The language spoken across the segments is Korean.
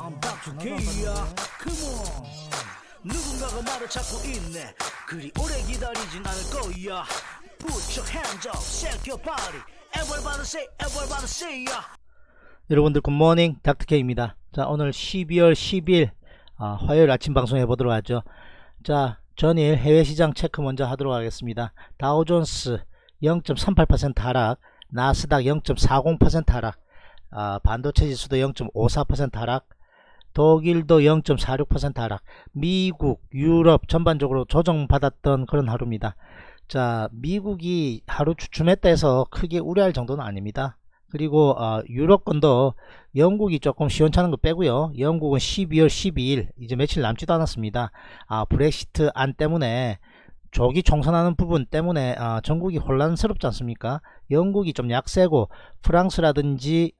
I'm back to K야. Come on. 누군가가 나를 찾고 있네. 그리 오래 기다리진 않을 거야. Put your hands up, shake your body. Everybody say ya. 여러분들 굿모닝 닥터케이입니다. 자, 오늘 12월 10일 화요일 아침 방송 해보도록 하죠. 자, 전일 해외시장 체크 먼저 하도록 하겠습니다. 다우존스 0.38% 하락, 나스닥 0.40% 하락, 반도체 지수도 0.54% 하락, 독일도 0.46% 하락, 미국, 유럽 전반적으로 조정받았던 그런 하루입니다. 자, 미국이 하루 주춤했다 해서 크게 우려할 정도는 아닙니다. 그리고 유럽권도 영국이 조금 시원찮은 거 빼고요. 영국은 12월 12일 이제 며칠 남지도 않았습니다. 브렉시트 안 때문에 조기 총선하는 부분 때문에 전국이 혼란스럽지 않습니까? 영국이 좀 약세고 프랑스라든지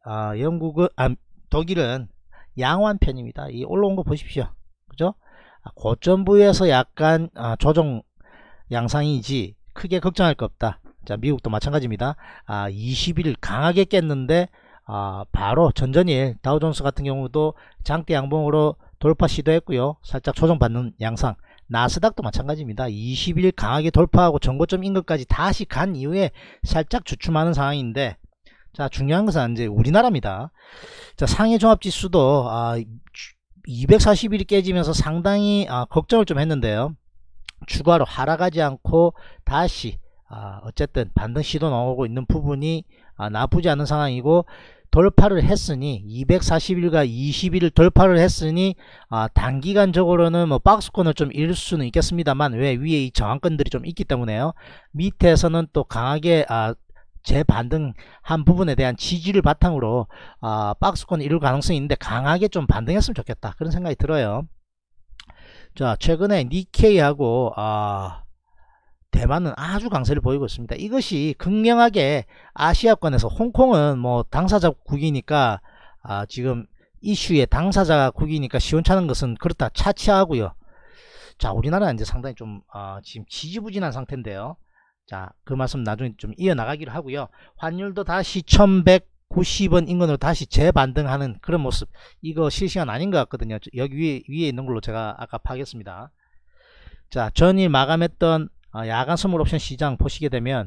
독일은 양호한 편입니다. 이 올라온 거 보십시오. 그죠? 고점 부위에서 약간 조정 양상이지 크게 걱정할 거 없다. 자, 미국도 마찬가지입니다. 20일 강하게 깼는데 바로 전전일 다우존스 같은 경우도 장대 양봉으로 돌파 시도했고요. 살짝 조정받는 양상. 나스닥도 마찬가지입니다. 20일 강하게 돌파하고 전고점 인근까지 다시 간 이후에 살짝 주춤하는 상황인데, 자, 중요한 것은 이제 우리나라입니다. 자, 상해 종합지수도 240일이 깨지면서 상당히 걱정을 좀 했는데요. 추가로 하락하지 않고 다시 어쨌든 반등 시도 나오고 있는 부분이 나쁘지 않은 상황이고, 돌파를 했으니 240일과 20일을 돌파를 했으니 단기간적으로는 뭐 박스권을 좀 잃을 수는 있겠습니다만, 왜 위에 이 저항권들이 좀 있기 때문에요. 밑에서는 또 강하게 재반등한 부분에 대한 지지를 바탕으로 박스권을 이룰 가능성이 있는데, 강하게 좀 반등했으면 좋겠다 그런 생각이 들어요. 자, 최근에 니케이하고 대만은 아주 강세를 보이고 있습니다. 이것이 극명하게 아시아권에서, 홍콩은 뭐 당사자국이니까 지금 이슈의 당사자국이니까 시원찮은 것은 그렇다 차치하고요. 자, 우리나라는 이제 상당히 좀 지금 지지부진한 상태인데요. 자, 그 말씀 나중에 좀 이어나가기로 하고요. 환율도 다시 1190원 인근으로 다시 재반등하는 그런 모습, 이거 실시간 아닌 것 같거든요. 여기 위에 있는 걸로 제가 아까 파악했습니다. 자, 전일 마감했던 야간 선물 옵션 시장 보시게 되면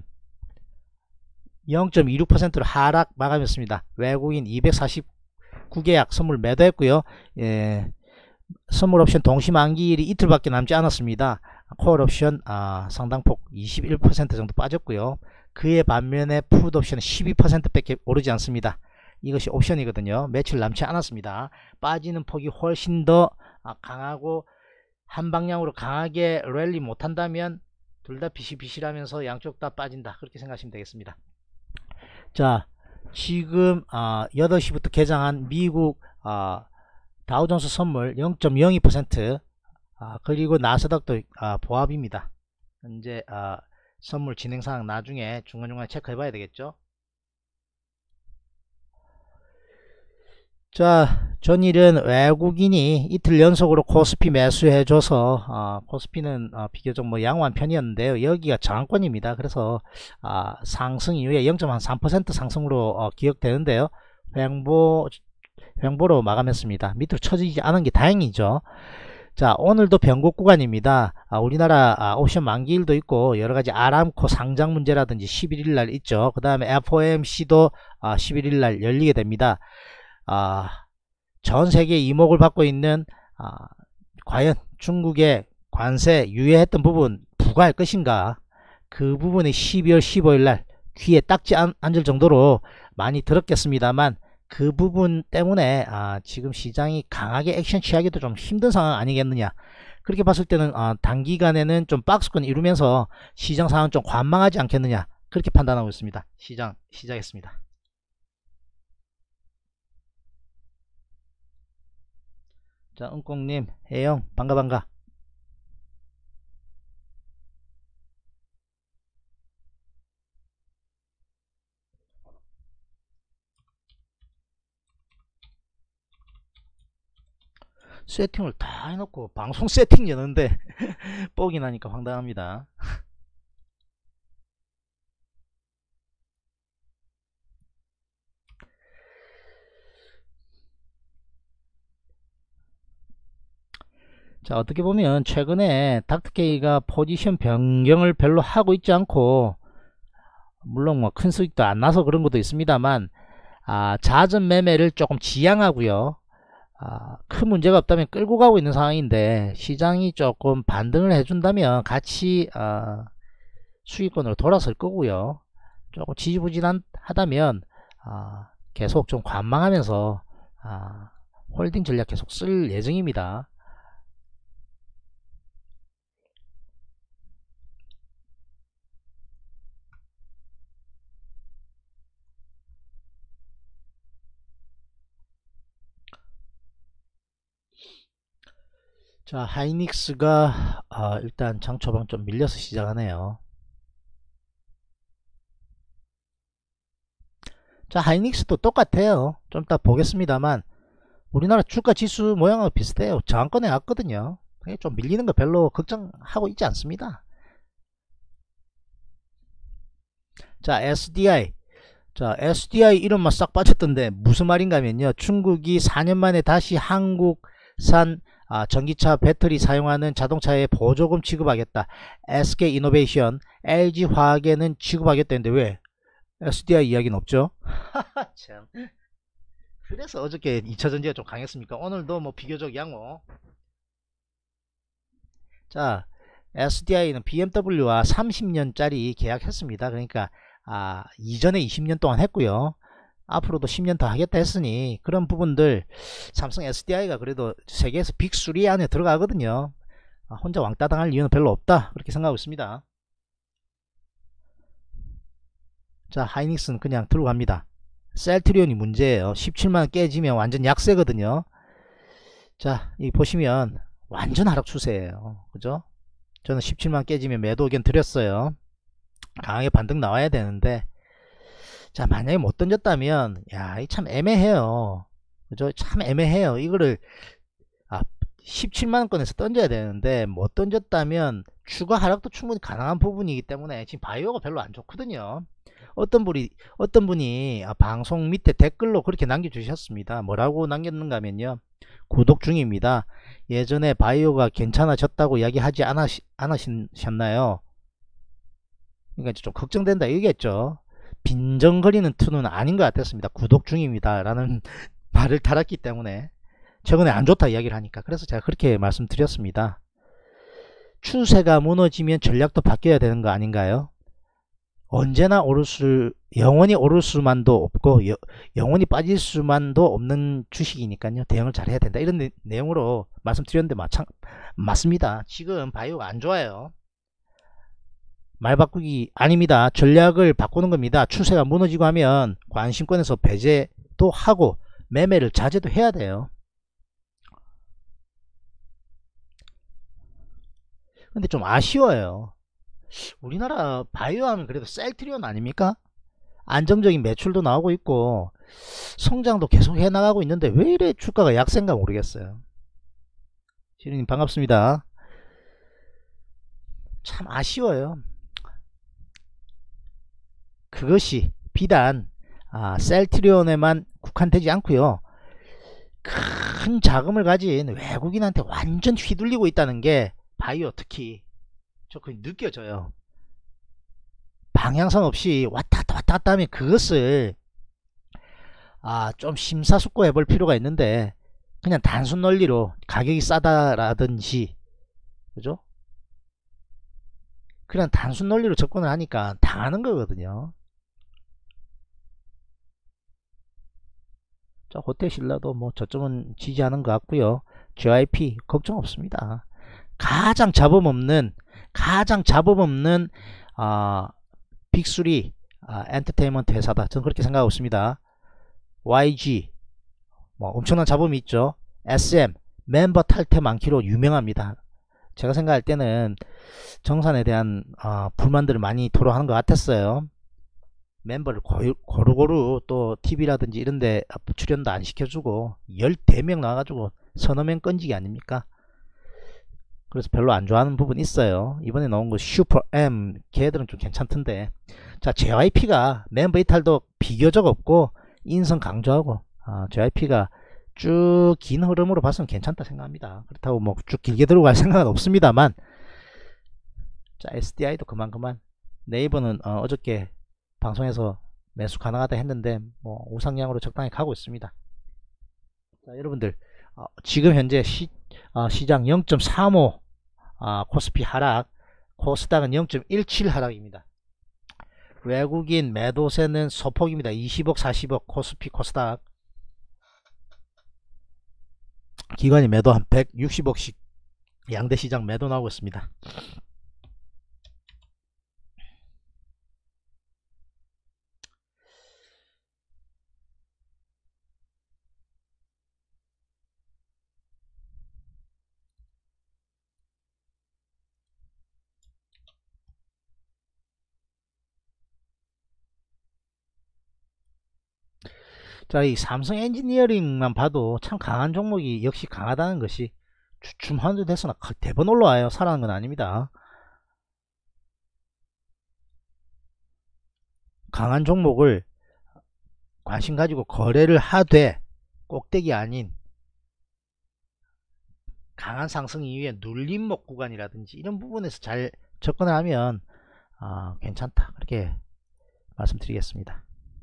0.26%로 하락 마감했습니다. 외국인 249계약 선물 매도했고요. 선물 옵션 동시 만기일이 이틀밖에 남지 않았습니다. 콜 옵션 상당폭 21% 정도 빠졌고요. 그에 반면에 풋 옵션은 12% 밖에 오르지 않습니다. 이것이 옵션이거든요. 며칠 남지 않았습니다. 빠지는 폭이 훨씬 더 강하고 한 방향으로 강하게 랠리 못한다면 둘 다 비실비실하면서 양쪽 다 빠진다, 그렇게 생각하시면 되겠습니다. 자, 지금 8시부터 개장한 미국 다우존스 선물 0.02%, 그리고 나스닥도 보합입니다. 현재 선물 진행사항 나중에 중간중간에 체크해 봐야 되겠죠. 자, 전일은 외국인이 이틀 연속으로 코스피 매수해줘서 코스피는 비교적 뭐 양호한 편이었는데요. 여기가 저항권입니다. 그래서 상승 이후에 0.3% 상승으로 기억되는데요. 횡보로 마감했습니다. 밑으로 쳐지지 않은 게 다행이죠. 자, 오늘도 변곡 구간입니다. 우리나라 옵션 만기일도 있고 여러가지 아람코 상장 문제라든지 11일날 있죠. 그 다음에 FOMC도 11일날 열리게 됩니다. 전 세계 이목을 받고 있는 과연 중국의 관세 유예했던 부분 부과할 것인가, 그 부분이 12월 15일날 귀에 딱지 앉을 정도로 많이 들었겠습니다만, 그 부분 때문에 지금 시장이 강하게 액션 취하기도 좀 힘든 상황 아니겠느냐. 그렇게 봤을 때는 단기간에는 좀 박스권 이루면서 시장 상황 좀 관망하지 않겠느냐, 그렇게 판단하고 있습니다. 시장 시작했습니다. 자, 은꽁님, 혜영, 반가. 세팅을 다 해놓고 방송 세팅 여는데 뻑이 나니까 황당합니다. 자, 어떻게 보면 최근에 닥터케이가 포지션 변경을 별로 하고 있지 않고, 물론 뭐 큰 수익도 안 나서 그런 것도 있습니다만, 자전 매매를 조금 지양하고요. 큰 문제가 없다면 끌고 가고 있는 상황인데, 시장이 조금 반등을 해준다면 같이 수익권으로 돌아설 거고요. 조금 지지부진하다면 계속 좀 관망하면서 홀딩 전략 계속 쓸 예정입니다. 자, 하이닉스가 일단 장 초반 좀 밀려서 시작하네요. 자, 하이닉스도 똑같아요. 좀 이따 보겠습니다만 우리나라 주가 지수 모양하고 비슷해요. 저항권에 왔거든요. 좀 밀리는 거 별로 걱정하고 있지 않습니다. 자, SDI. 자, SDI 이름만 싹 빠졌던데 무슨 말인가 하면요, 중국이 4년 만에 다시 한국산 전기차 배터리 사용하는 자동차에 보조금 지급하겠다. SK이노베이션, LG화학에는 지급하겠다는데 왜 SDI 이야기는 없죠? 참. 그래서 어저께 2차전지가 좀 강했습니까? 오늘도 뭐 비교적 양호. 자, SDI는 BMW와 30년짜리 계약했습니다. 그러니까 이전에 20년 동안 했고요. 앞으로도 10년 더 하겠다 했으니 그런 부분들 삼성 SDI가 그래도 세계에서 빅3 안에 들어가거든요. 혼자 왕따 당할 이유는 별로 없다, 그렇게 생각하고 있습니다. 자, 하이닉스는 그냥 들고 갑니다. 셀트리온이 문제예요. 17만원 깨지면 완전 약세거든요. 자, 이 보시면 완전 하락 추세예요. 그죠? 저는 17만원 깨지면 매도 의견 드렸어요. 강하게 반등 나와야 되는데, 자, 만약에 못 던졌다면, 야, 이 참 애매해요. 그죠? 참 애매해요. 이거를 17만원권에서 던져야 되는데 못 던졌다면 추가 하락도 충분히 가능한 부분이기 때문에 지금 바이오가 별로 안 좋거든요. 어떤 분이 방송 밑에 댓글로 그렇게 남겨주셨습니다. 뭐라고 남겼는가 하면요, 구독 중입니다. 예전에 바이오가 괜찮아졌다고 이야기하지 않으셨나요? 그러니까 좀 걱정된다 이겠죠. 빈정거리는 투는 아닌 것 같았습니다. 구독 중입니다 라는 말을 달았기 때문에 최근에 안 좋다 이야기를 하니까, 그래서 제가 그렇게 말씀드렸습니다. 추세가 무너지면 전략도 바뀌어야 되는 거 아닌가요? 언제나 영원히 오를 수만도 없고 영원히 빠질 수만도 없는 주식이니까요, 대응을 잘 해야 된다, 이런 내용으로 말씀드렸는데 맞습니다. 지금 바이오가 안 좋아요. 말 바꾸기 아닙니다. 전략을 바꾸는 겁니다. 추세가 무너지고 하면 관심권에서 배제도 하고 매매를 자제도 해야 돼요. 근데 좀 아쉬워요. 우리나라 바이오 하면 그래도 셀트리온 아닙니까? 안정적인 매출도 나오고 있고 성장도 계속 해나가고 있는데 왜 이래 주가가 약세인가 모르겠어요. 시리님 반갑습니다. 참 아쉬워요. 그것이 비단 셀트리온에만 국한되지 않고요, 큰 자금을 가진 외국인한테 완전 휘둘리고 있다는 게 바이오 특히 저 그게 느껴져요. 방향성 없이 왔다 갔다 하면 그것을 좀 심사숙고해 볼 필요가 있는데, 그냥 단순 논리로 가격이 싸다라든지, 그죠? 그냥 단순 논리로 접근을 하니까 당하는 거거든요. 저 호텔신라도 뭐 저점은 지지하는 것 같고요. JYP 걱정 없습니다. 가장 잡음 없는 빅3 엔터테인먼트 회사다, 저는 그렇게 생각하고 있습니다. YG 뭐 엄청난 잡음이 있죠. SM 멤버 탈퇴 많기로 유명합니다. 제가 생각할 때는 정산에 대한 불만들을 많이 토로하는 것 같았어요. 멤버를 고루고루 또 TV라든지 이런데 출연도 안 시켜주고 14명 나와가지고 서너 명 건지기 아닙니까? 그래서 별로 안 좋아하는 부분이 있어요. 이번에 나온 거 슈퍼 M 걔들은 좀 괜찮던데. 자, JYP가 멤버 이탈도 비교적 없고 인성 강조하고 JYP가 쭉 긴 흐름으로 봤으면 괜찮다 생각합니다. 그렇다고 뭐 쭉 길게 들고 갈 생각은 없습니다만, 자, SDI도 그만 네이버는 어저께 방송에서 매수 가능하다 했는데 뭐 우상향으로 적당히 가고 있습니다. 자, 여러분들 지금 현재 시장 0.35 코스피 하락, 코스닥은 0.17 하락입니다. 외국인 매도세는 소폭입니다. 20억 40억 코스피 코스닥, 기관이 매도 한 160억씩 양대 시장 매도 나오고 있습니다. 자, 이 삼성 엔지니어링만 봐도 참 강한 종목이 역시 강하다는 것이 주춤 환전돼서나 대번 올라와요. 살아난 건 아닙니다. 강한 종목을 관심 가지고 거래를 하되 꼭대기 아닌 강한 상승 이후에 눌림목 구간이라든지 이런 부분에서 잘 접근을 하면 괜찮다, 그렇게 말씀드리겠습니다.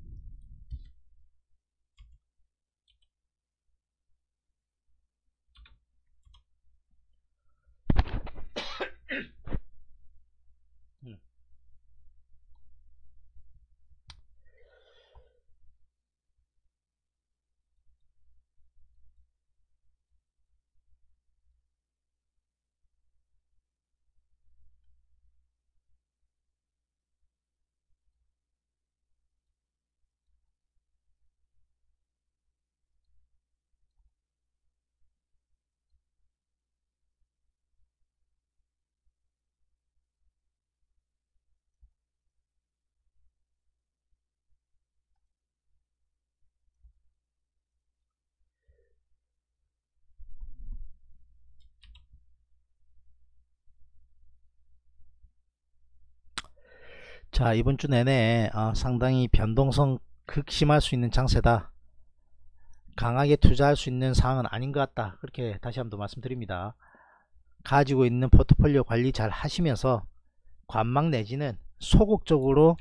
자, 이번 주 내내 상당히 변동성 극심할 수 있는 장세다, 강하게 투자할 수 있는 상황은 아닌 것 같다, 그렇게 다시 한번 말씀드립니다. 가지고 있는 포트폴리오 관리 잘 하시면서 관망 내지는 소극적으로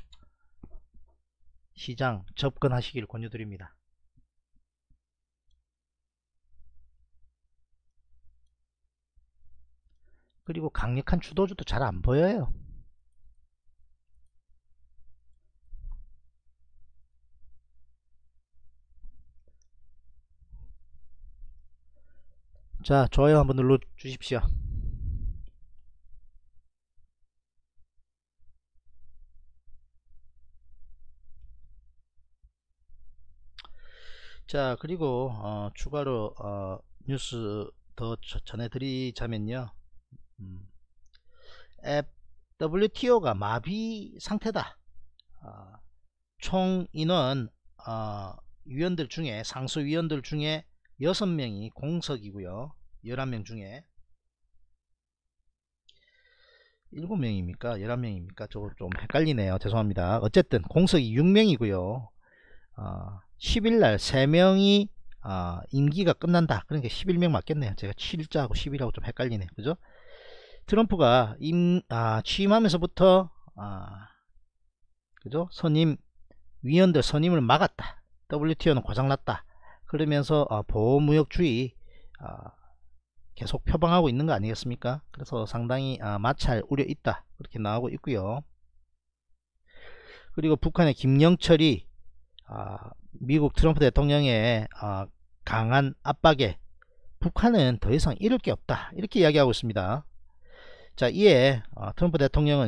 시장 접근하시길 권유드립니다. 그리고 강력한 주도주도 잘 안 보여요. 자, 좋아요 한번 눌러 주십시오. 자, 그리고 추가로 뉴스 더 전해드리자면요, WTO가 마비 상태다. 총 인원 위원들 중에, 상수위원들 중에 6명이 공석이고요. 11명 중에 7명입니까? 11명입니까? 저거 좀 헷갈리네요. 죄송합니다. 어쨌든 공석이 6명이고요. 10일날 3명이 임기가 끝난다. 그러니까 11명 맞겠네요. 제가 7자하고 10이라고 좀 헷갈리네요. 그죠? 트럼프가 취임하면서부터 그죠? 위원들 선임을 막았다. WTO는 고장났다. 그러면서 보호무역주의 계속 표방하고 있는 거 아니겠습니까? 그래서 상당히 마찰 우려 있다, 그렇게 나오고 있고요. 그리고 북한의 김영철이 미국 트럼프 대통령의 강한 압박에 북한은 더 이상 잃을 게 없다, 이렇게 이야기하고 있습니다. 자, 이에 트럼프 대통령은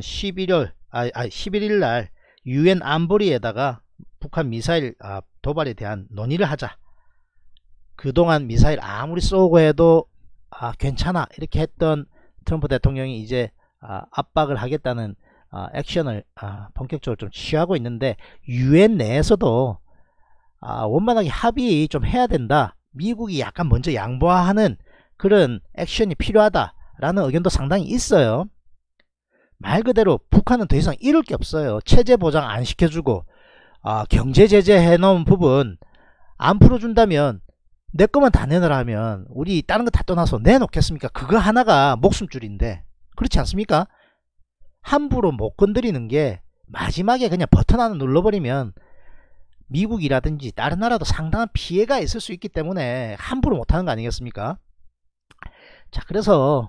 11일날 UN 안보리에다가 북한 미사일 도발에 대한 논의를 하자, 그동안 미사일 아무리 쏘고 해도 괜찮아, 이렇게 했던 트럼프 대통령이 이제 압박을 하겠다는 액션을 본격적으로 좀 취하고 있는데, UN 내에서도 원만하게 합의 좀 해야 된다, 미국이 약간 먼저 양보하는 그런 액션이 필요하다 라는 의견도 상당히 있어요. 말 그대로 북한은 더 이상 잃을 게 없어요. 체제 보장 안 시켜주고 경제 제재 해놓은 부분 안 풀어준다면 내 거만 다 내놓으라 하면 우리 다른 거 다 떠나서 내놓겠습니까? 그거 하나가 목숨줄인데, 그렇지 않습니까? 함부로 못 건드리는 게 마지막에 그냥 버튼 하나 눌러버리면 미국이라든지 다른 나라도 상당한 피해가 있을 수 있기 때문에 함부로 못하는 거 아니겠습니까? 자, 그래서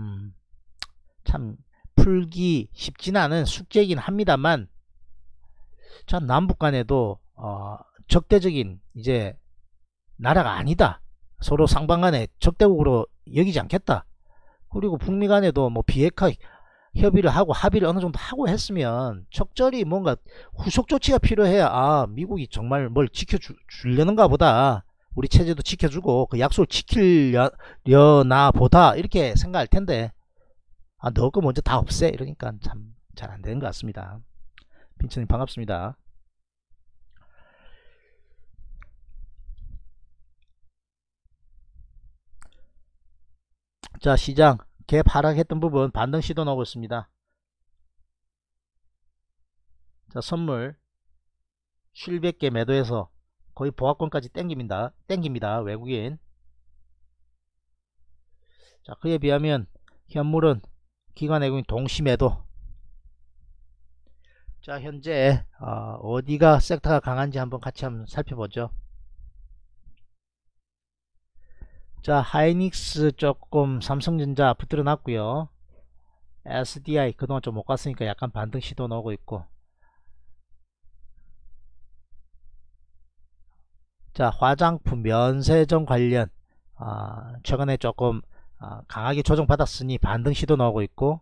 참 풀기 쉽지는 않은 숙제이긴 합니다만, 자, 남북 간에도 적대적인 이제 나라가 아니다, 서로 상방간에 적대국으로 여기지 않겠다, 그리고 북미 간에도 뭐 비핵화 협의를 하고 합의를 어느 정도 하고 했으면 적절히 뭔가 후속 조치가 필요해야 미국이 정말 뭘 지켜주려는가 보다, 우리 체제도 지켜주고 그 약속을 지키려나 보다, 이렇게 생각할 텐데 너 거 먼저 다 없애 이러니까 참 잘 안 되는 것 같습니다. 빈천님 반갑습니다. 자, 시장 갭 하락했던 부분 반등 시도 나오고 있습니다. 자, 선물 700개 매도해서 거의 보합권까지 땡깁니다 외국인. 자, 그에 비하면 현물은 기관 외국인 동시 매도. 자, 현재 어디가 섹터가 강한지 한번 같이 한번 살펴보죠. 자, 하이닉스 조금 삼성전자 붙들어 놨고요. SDI 그동안 좀 못 갔으니까 약간 반등 시도 나오고 있고, 자, 화장품 면세점 관련 최근에 조금 강하게 조정받았으니 반등 시도 나오고 있고,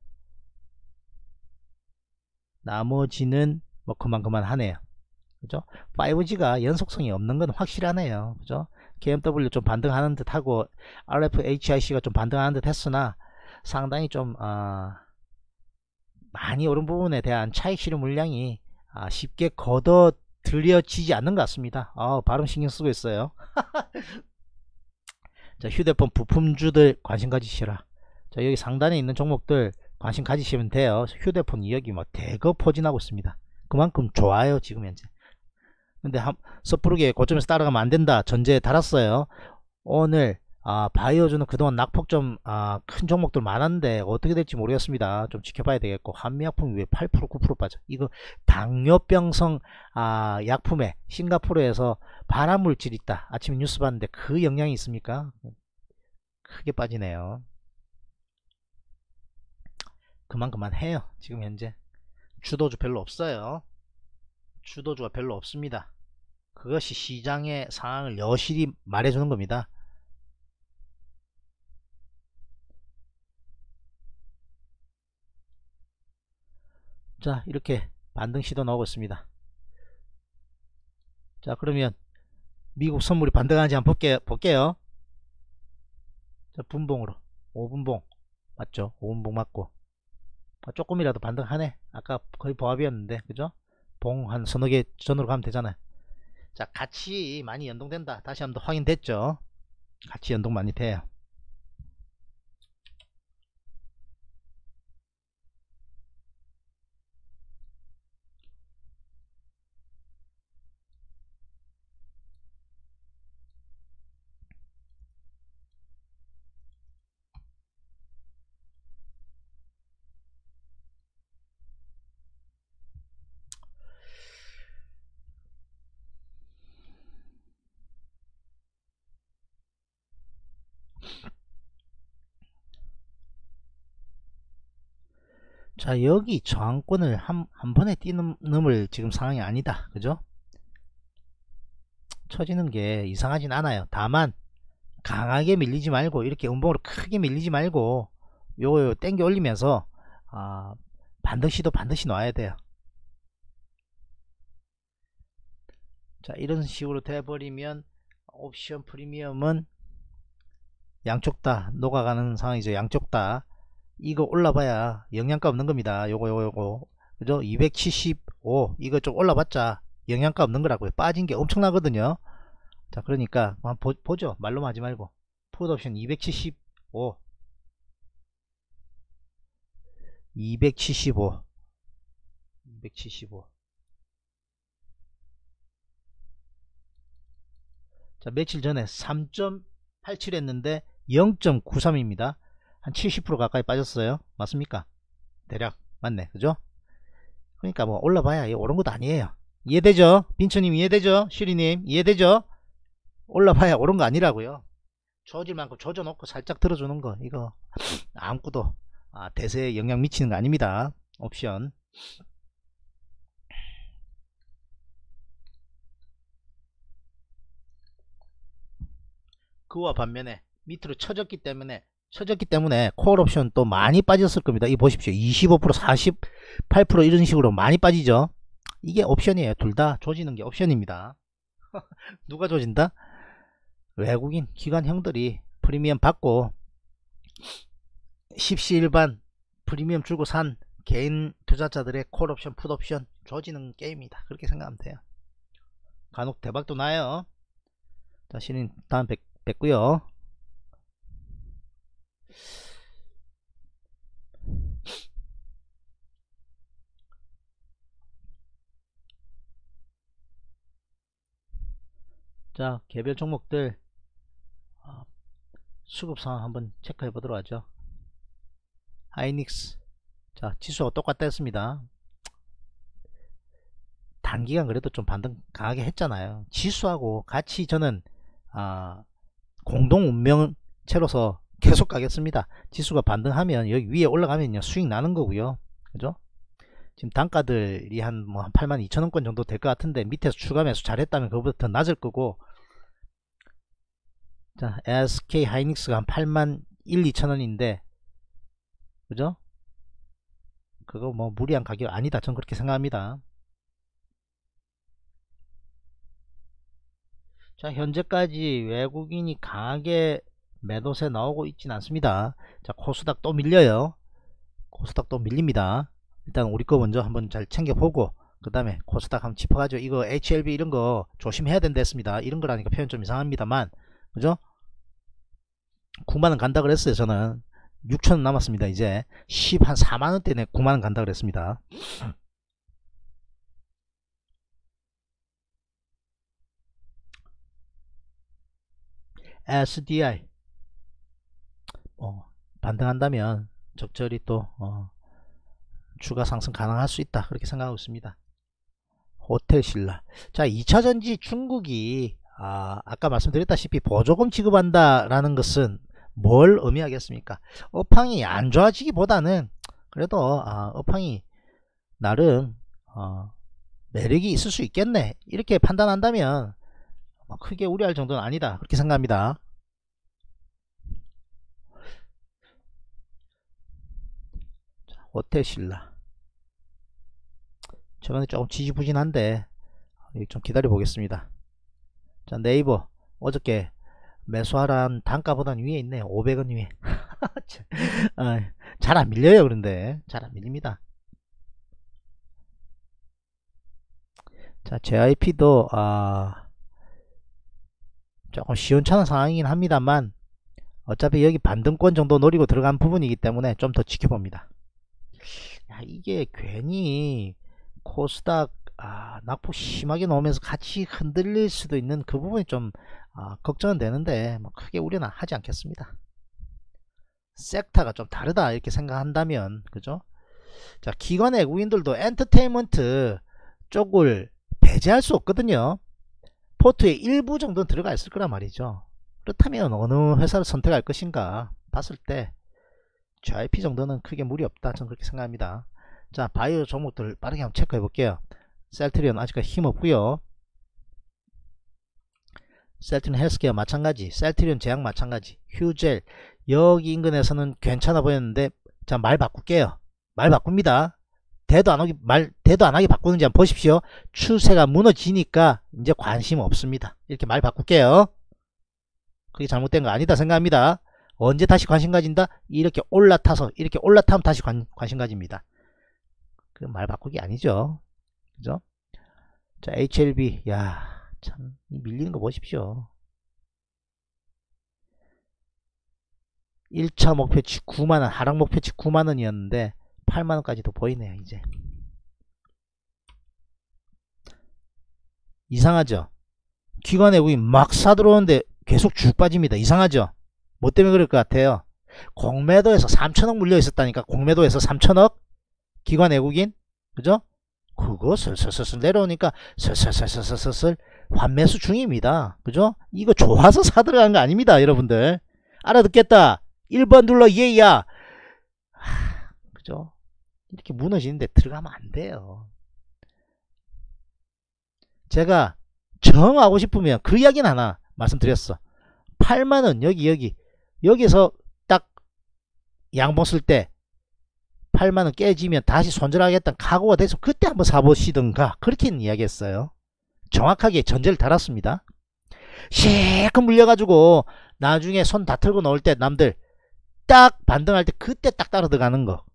나머지는 뭐 그만 하네요. 그죠? 5G가 연속성이 없는 건 확실하네요. 그죠? KMW 좀 반등하는 듯 하고 RFHIC가 좀 반등하는 듯 했으나 상당히 좀 많이 오른 부분에 대한 차익 실현 물량이 쉽게 걷어들여지지 않는 것 같습니다. 발음 신경 쓰고 있어요. 자, 휴대폰 부품주들 관심 가지시라. 자, 여기 상단에 있는 종목들 관심 가지시면 돼요. 휴대폰 이역이 뭐 대거 포진하고 있습니다. 그만큼 좋아요 지금 현재. 근데 섣부르게 고점에서 따라가면 안된다 전제에 달았어요. 오늘 바이오주는 그동안 낙폭 좀 큰 종목들 많았는데 어떻게 될지 모르겠습니다. 좀 지켜봐야 되겠고, 한미약품이 왜 8% 9% 빠져? 이거 당뇨병성 약품에 싱가포르에서 발암물질 있다, 아침에 뉴스 봤는데 그 영향이 있습니까? 크게 빠지네요. 그만 해요 지금 현재. 주도주 별로 없어요. 주도주가 별로 없습니다. 그것이 시장의 상황을 여실히 말해주는 겁니다. 자, 이렇게 반등 시도 나오고 있습니다. 자, 그러면 미국 선물이 반등하는지 한번 볼게요. 자, 분봉으로 5분봉 맞죠? 5분봉 맞고 조금이라도 반등하네. 아까 거의 보합이었는데 그죠? 봉 한 서너 개 전으로 가면 되잖아요. 자, 같이 많이 연동된다, 다시 한번 확인됐죠? 같이 연동 많이 돼요. 자, 여기 저항권을 한 번에 뛰넘을 지금 상황이 아니다, 그죠? 쳐지는 게 이상하진 않아요. 다만 강하게 밀리지 말고, 이렇게 음봉으로 크게 밀리지 말고 요거 땡겨 올리면서 반드시도 반드시 놔야 돼요. 자, 이런 식으로 돼버리면 옵션 프리미엄은 양쪽 다 녹아가는 상황이죠. 양쪽 다 이거 올라봐야 영양가 없는 겁니다. 요거 그죠? 275 이거 좀 올라봤자 영양가 없는 거라고요. 빠진 게 엄청나거든요. 자, 그러니까 한번 보죠. 말로만 하지 말고. 풋옵션 275 275 275. 자, 며칠 전에 3.87 했는데 0.93입니다. 한 70% 가까이 빠졌어요. 맞습니까? 대략 맞네, 그죠? 그러니까 뭐 올라봐야 오른 것도 아니에요. 이해되죠? 빈처님 이해되죠? 시리님 이해되죠? 올라봐야 오른 거 아니라고요. 조질 만큼 조져놓고 살짝 들어주는 거, 이거 아무것도 대세에 영향 미치는 거 아닙니다. 옵션. 그와 반면에 밑으로 쳐졌기 때문에 콜 옵션 또 많이 빠졌을 겁니다. 이 보십시오. 25% 48% 이런 식으로 많이 빠지죠. 이게 옵션이에요. 둘 다 조지는 게 옵션입니다. 누가 조진다? 외국인 기관 형들이 프리미엄 받고 십시일반 프리미엄 주고 산 개인 투자자들의 콜 옵션 풋 옵션 조지는 게임이다. 그렇게 생각하면 돼요. 간혹 대박도 나요. 자, 신인 다음 뵙고요. 자, 개별 종목들 수급 상황 한번 체크해 보도록 하죠. 하이닉스, 자, 지수하고 똑같다 했습니다. 단기간 그래도 좀 반등 강하게 했잖아요. 지수하고 같이 저는 공동 운명체로서 계속 가겠습니다. 지수가 반등하면 여기 위에 올라가면 수익 나는 거고요. 그죠? 지금 단가들이 한 82,000원권 정도 될 것 같은데 밑에서 추가 매수 잘했다면 그거보다 더 낮을 거고. 자, SK 하이닉스가 한 81,200원인데 그죠? 그거 뭐 무리한 가격 아니다. 전 그렇게 생각합니다. 자, 현재까지 외국인이 강하게 매도세 나오고 있진 않습니다. 자, 코스닥 또 밀려요. 코스닥 또 밀립니다. 일단 우리 거 먼저 한번 잘 챙겨보고 그 다음에 코스닥 한번 짚어가지고 이거 HLB 이런 거 조심해야 된다 했습니다. 이런 거라니까 표현 좀 이상합니다만 그죠? 9만원 간다 그랬어요. 저는 6천원 남았습니다. 이제 10한 4만원대 내 9만원 간다 그랬습니다. SDI 반등한다면 적절히 또 추가 상승 가능할 수 있다. 그렇게 생각하고 있습니다. 호텔신라, 자, 2차전지 중국이 아까 말씀드렸다시피 보조금 지급한다 라는 것은 뭘 의미하겠습니까? 업황이 안 좋아지기보다는 그래도 업황이 나름 매력이 있을 수 있겠네 이렇게 판단한다면 크게 우려할 정도는 아니다 그렇게 생각합니다. 호텔신라 최근에 조금 지지부진한데 좀 기다려 보겠습니다. 자, 네이버 어저께 매수하란 단가보다는 위에 있네요. 500원 위에. 잘 안 밀려요. 그런데 잘 안 밀립니다. 자, JIP도 조금 시원찮은 상황이긴 합니다만 어차피 여기 반등권 정도 노리고 들어간 부분이기 때문에 좀 더 지켜봅니다. 야, 이게 괜히 코스닥 낙폭 심하게 나오면서 같이 흔들릴 수도 있는 그 부분이 좀 걱정은 되는데 뭐 크게 우려는 하지 않겠습니다. 섹터가 좀 다르다 이렇게 생각한다면 그죠? 자, 기관 외국인들도 엔터테인먼트 쪽을 배제할 수 없거든요. 포트에 일부 정도는 들어가 있을 거란 말이죠. 그렇다면 어느 회사를 선택할 것인가 봤을 때 JYP 정도는 크게 무리 없다. 저는 그렇게 생각합니다. 자, 바이오 종목들 빠르게 한번 체크해 볼게요. 셀트리온 아직까지 힘 없고요. 셀트리온 헬스케어 마찬가지, 셀트리온 제약 마찬가지, 휴젤 여기 인근에서는 괜찮아 보였는데 자, 말 바꿀게요. 말 바꿉니다. 대도 안 하게 바꾸는지 한번 보십시오. 추세가 무너지니까 이제 관심 없습니다. 이렇게 말 바꿀게요. 그게 잘못된 거 아니다 생각합니다. 언제 다시 관심 가진다? 이렇게 올라타서 이렇게 올라타면 다시 관심 가집니다. 그 말 바꾸기 아니죠. 그죠? 자, HLB 야, 참 밀리는 거 보십시오. 1차 목표치 9만원, 하락 목표치 9만원이었는데 8만원까지도 보이네요. 이제 이상하죠. 기관 외국인 막 사들어오는데 계속 쭉 빠집니다. 이상하죠? 뭐 때문에 그럴 것 같아요? 공매도에서 3천억 물려 있었다니까. 공매도에서 3천억 기관 외국인, 그죠? 그거 슬슬슬슬 내려오니까 슬슬슬슬슬슬 환매수 중입니다. 그죠? 이거 좋아서 사들어간 거 아닙니다, 여러분들. 알아듣겠다. 1번 눌러 예야. 그죠? 이렇게 무너지는데 들어가면 안 돼요. 제가 정하고 싶으면 그 이야기는 하나 말씀드렸어. 8만원 여기서 딱 양봉 쓸 때 8만원 깨지면 다시 손절하겠다는 각오가 돼서 그때 한번 사보시든가 그렇게 이야기했어요. 정확하게 전제를 달았습니다. 실컷 물려가지고 나중에 손 다 털고 나올 때 남들 딱 반등할 때 그때 딱 따라 들어가는 거.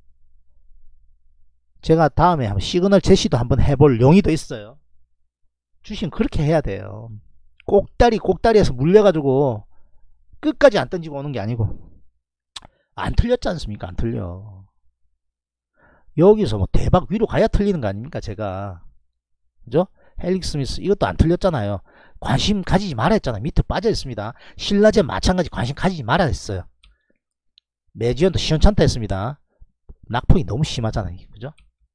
제가 다음에 한번 시그널 제시도 한번 해볼 용의도 있어요. 주식은 그렇게 해야 돼요. 꼭다리에서 물려가지고 끝까지 안 던지고 오는 게 아니고. 안 틀렸지 않습니까? 안 틀려. 여기서 뭐 대박 위로 가야 틀리는 거 아닙니까? 제가. 그죠? 헬릭 스미스 이것도 안 틀렸잖아요. 관심 가지지 말아 했잖아요. 밑에 빠져 있습니다. 신라제 마찬가지 관심 가지지 말아 했어요. 매지연도 시원찮다 했습니다. 낙폭이 너무 심하잖아요. 그죠?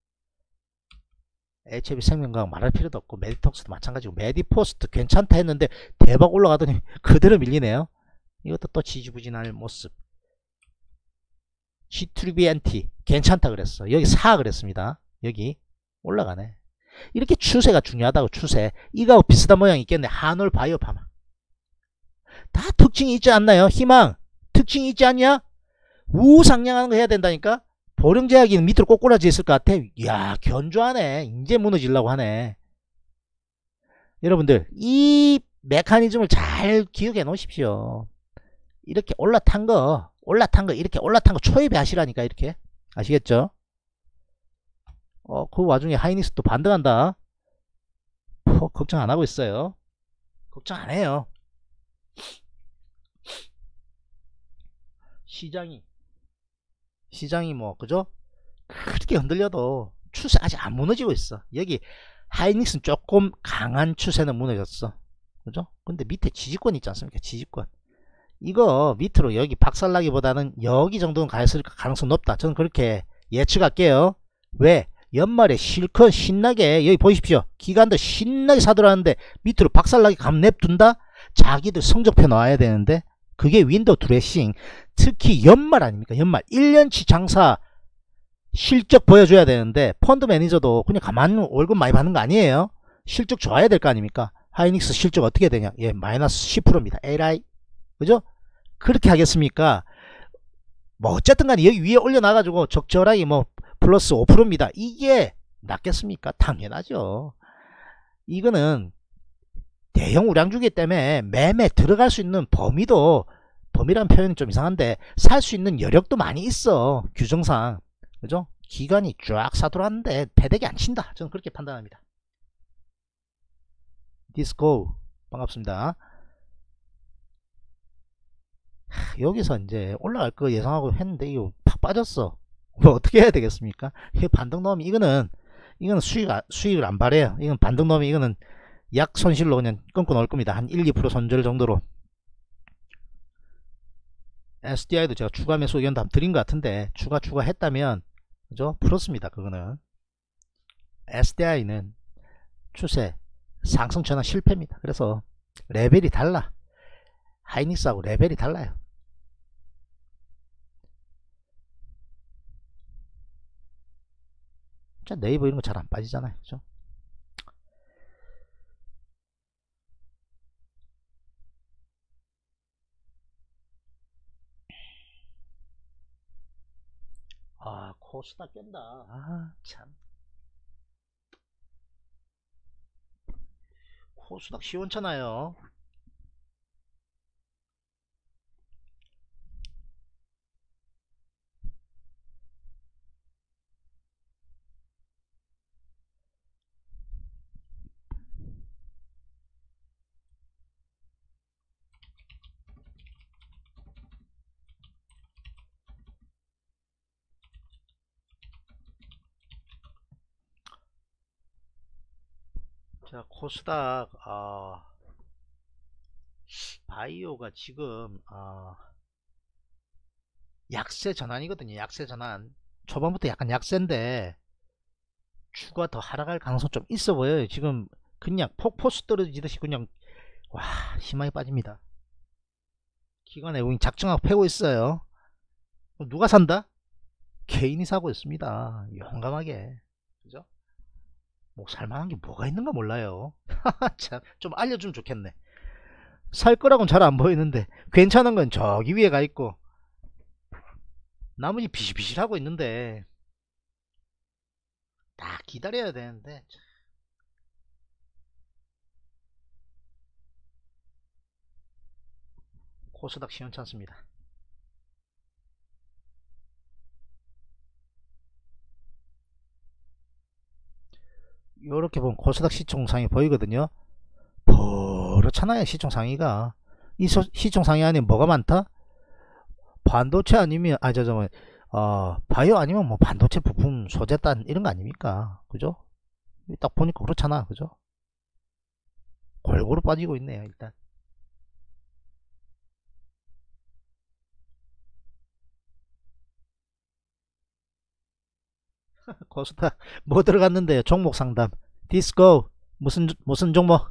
HB 생명과학 말할 필요도 없고 메디톡스도 마찬가지고 메디포스트 괜찮다 했는데 대박 올라가더니 그대로 밀리네요. 이것도 또 지지부진할 모습. G2BNT 괜찮다 그랬어. 여기 4 그랬습니다. 여기 올라가네. 이렇게 추세가 중요하다고. 추세 이거하고 비슷한 모양이 있겠네. 한올 바이오파마 다 특징이 있지 않나요? 희망 특징이 있지 않냐? 우상향하는 거 해야 된다니까. 보령제약이 밑으로 꼬꾸라져 있을 것 같아. 이야 견조하네. 이제 무너지려고 하네. 여러분들 이 메커니즘을 잘 기억해 놓으십시오. 이렇게 올라탄 거 이렇게 올라탄 거 초입에 하시라니까. 이렇게 아시겠죠? 그 와중에 하이닉스 또 반등한다. 걱정 안 하고 있어요. 걱정 안 해요. 시장이 뭐 그죠? 그렇게 흔들려도 추세 아직 안 무너지고 있어. 여기 하이닉스는 조금 강한 추세는 무너졌어. 그죠? 근데 밑에 지지권 있지 않습니까? 지지권. 이거 밑으로 여기 박살나기보다는 여기 정도는 갔을 가능성 높다. 저는 그렇게 예측할게요. 왜? 연말에 실컷 신나게 여기 보십시오. 기관도 신나게 사들어왔는데 밑으로 박살나게 감 냅둔다? 자기들 성적표 나와야 되는데 그게 윈도우 드레싱. 특히 연말 아닙니까? 연말 1년치 장사 실적 보여줘야 되는데 펀드 매니저도 그냥 가만히 월급 많이 받는 거 아니에요. 실적 좋아야 될 거 아닙니까? 하이닉스 실적 어떻게 되냐? 예, 마이너스 10%입니다. LI. 그죠? 그렇게 하겠습니까? 뭐 어쨌든 간에 여기 위에 올려놔가지고 적절하게 뭐 플러스 5%입니다. 이게 낫겠습니까? 당연하죠. 이거는 대형 우량주기 때문에 매매 들어갈 수 있는 범위라는 표현이 좀 이상한데 살 수 있는 여력도 많이 있어. 규정상. 그죠? 기간이 쫙 사들어왔는데 패대기 안 친다. 저는 그렇게 판단합니다. 디스코 반갑습니다. 여기서 이제 올라갈 거 예상하고 했는데 이거 팍 빠졌어. 뭐 어떻게 해야 되겠습니까? 이 반등 넣으면 이거는 수익을 안 발해요. 이건 반등 넣으면 이거는 약 손실로 그냥 끊고 넣을 겁니다. 한 1~2% 손절 정도로. SDI도 제가 추가 매수 의견도 한번 드린 것 같은데 추가했다면 그죠? 풀었습니다. 그거는 SDI는 추세 상승 전환 실패입니다. 그래서 레벨이 달라. 하이닉스하고 레벨이 달라요. 네이버 이런 거 잘 안 빠지잖아요. 그죠? 코스닥 깬다. 참. 코스닥 시원찮아요. 자, 코스닥 바이오가 지금 약세 전환이거든요. 약세 전환. 초반부터 약간 약세인데 주가 더 하락할 가능성 좀 있어 보여요. 지금 그냥 폭포수 떨어지듯이 그냥 와 심하게 빠집니다. 기관 외국인 작정하고 패고 있어요. 누가 산다? 개인이 사고 있습니다. 용감하게. 그죠? 뭐 살만한 게 뭐가 있는가 몰라요. 참, 좀 알려주면 좋겠네. 살 거라고는 잘 안 보이는데 괜찮은 건 저기 위에 가 있고 나머지 비실비실하고 있는데 딱 기다려야 되는데 코스닥 시원찮습니다. 이렇게 보면 코스닥 시총상이 보이거든요. 버렇잖아요. 시총상위가. 이 시총상위 안에 뭐가 많다? 반도체 아니면 바이오 아니면 뭐 반도체 부품 소재단 이런 거 아닙니까? 그죠? 딱 보니까 그렇잖아. 그죠? 골고루 빠지고 있네요. 일단 코스닥 뭐 들어갔는데요? 종목 상담 디스코 무슨 종목?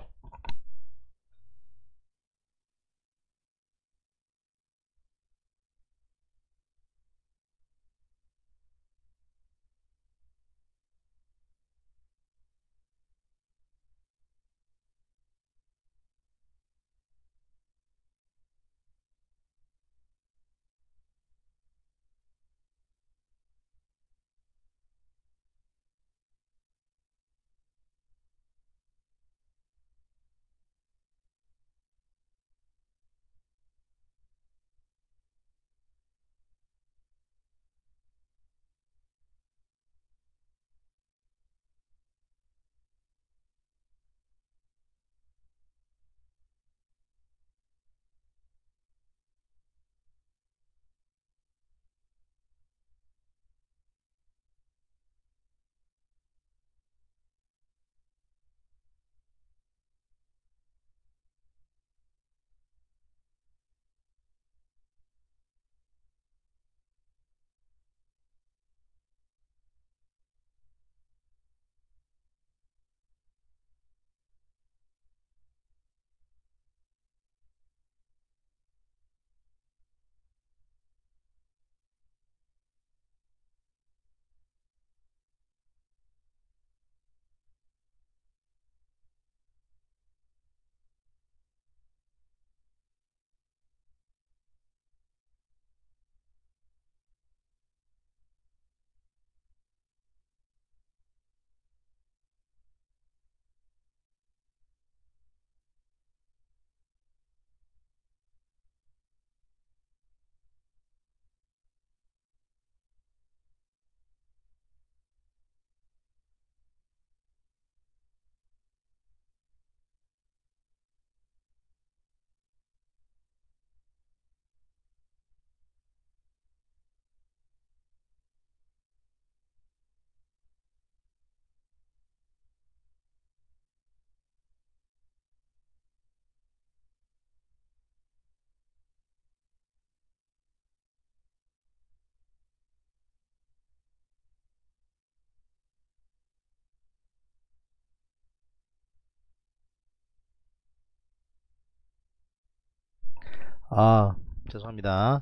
아 죄송합니다.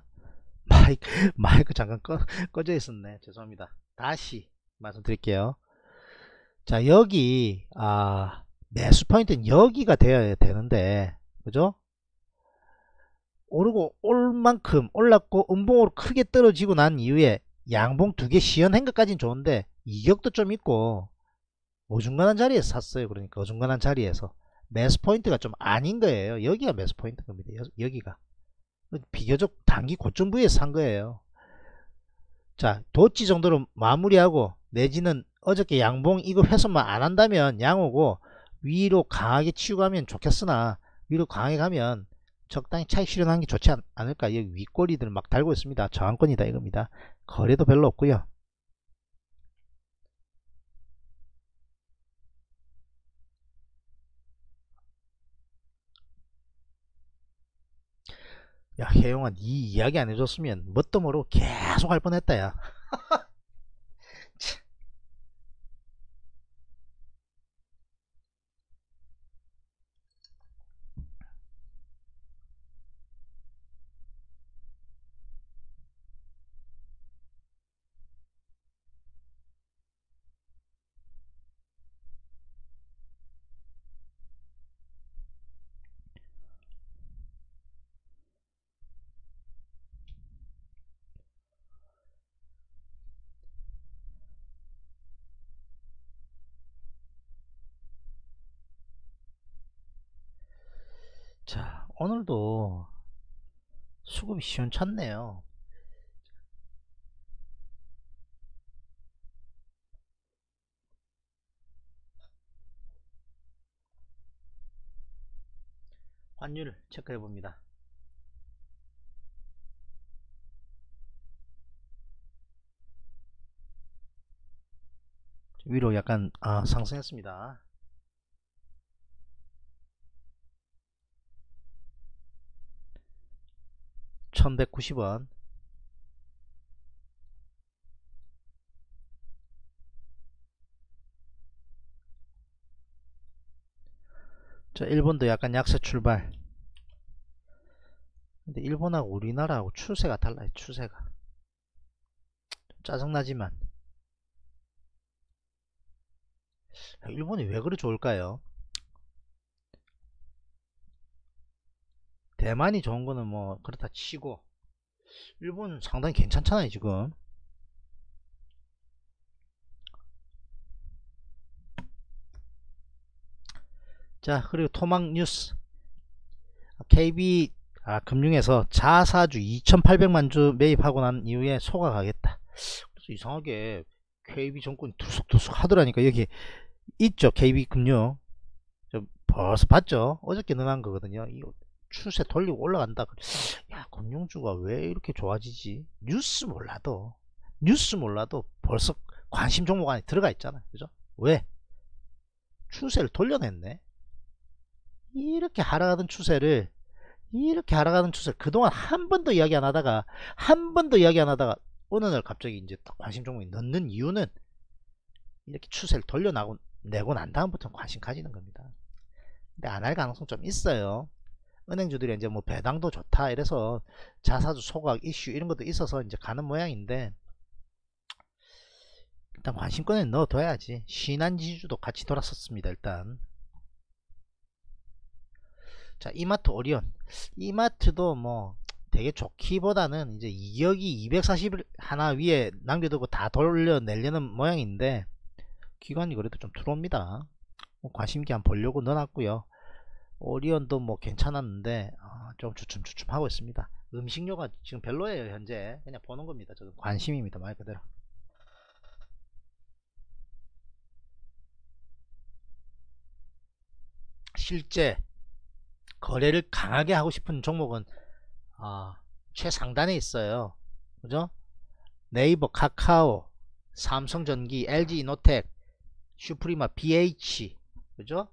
마이크 잠깐 꺼져 있었네. 죄송합니다. 다시 말씀드릴게요. 자 여기 매수 포인트는 여기가 되어야 되는데 그죠? 오르고 올 만큼 올랐고 음봉으로 크게 떨어지고 난 이후에 양봉 두 개 시연한 것까지는 좋은데 이격도 좀 있고 어중간한 자리에서 샀어요. 그러니까 어중간한 자리에서 매수 포인트가 좀 아닌 거예요. 여기가 매수 포인트인 겁니다. 여기가 비교적 단기 고점 부위에서 산 거예요. 자 도치 정도로 마무리하고 내지는 어저께 양봉 이거 훼손만 안 한다면 양호고 위로 강하게 치고 가면 좋겠으나 위로 강하게 가면 적당히 차익 실현하는 게 좋지 않을까. 여기 윗꼬리들 막 달고 있습니다. 저항권이다 이겁니다. 거래도 별로 없고요. 야, 혜영아, 네 이야기 안 해줬으면 뭣도 모르고 계속 할 뻔했다, 야. 자, 오늘도 수급이 시원찮네요. 환율 체크해 봅니다. 위로 약간 상승했습니다. $1190. 자, 일본도 약간 약세 출발. 근데 일본하고 우리나라하고 추세가 달라요. 추세가 좀 짜증나지만 일본이 왜 그리 좋을까요? 대만이 좋은 거는 뭐 그렇다 치고 일본 상당히 괜찮잖아요 지금. 자, 그리고 토막 뉴스. KB 금융에서 자사주 2800만 주 매입하고 난 이후에 소각하겠다. 그래서 이상하게 KB증권이 두둑두둑 하더라니까. 여기 있죠, KB금융. 벌써 봤죠? 어저께 넣어놓은 거거든요. 이거 추세 돌리고 올라간다. 야, 금융주가 왜 이렇게 좋아지지? 뉴스 몰라도 벌써 관심 종목 안에 들어가 있잖아요. 그죠? 왜? 추세를 돌려냈네. 이렇게 하락하던 추세를 그동안 한 번도 이야기 안 하다가 어느 날 갑자기 이제 관심 종목이 넣는 이유는 이렇게 추세를 돌려내고 난 다음부터는 관심 가지는 겁니다. 근데 안 할 가능성 좀 있어요. 은행주들이 이제 뭐 배당도 좋다 이래서 자사주 소각 이슈 이런 것도 있어서 이제 가는 모양인데, 일단 관심권에 넣어둬야지. 신한지주도 같이 돌았었습니다. 일단 자, 이마트 오리온. 이마트도 뭐 되게 좋기보다는 이제 이격이 240을 하나 위에 남겨두고 다 돌려내려는 모양인데, 기관이 그래도 좀 들어옵니다. 관심기 한번 보려고 넣어놨고요. 오리온도 뭐 괜찮았는데 좀 주춤주춤 하고 있습니다. 음식료가 지금 별로예요. 현재 그냥 보는 겁니다. 저는 관심입니다. 말 그대로. 실제 거래를 강하게 하고 싶은 종목은 최상단에 있어요. 그죠? 네이버, 카카오, 삼성전기, LG이노텍, 슈프리마, BH, 그죠?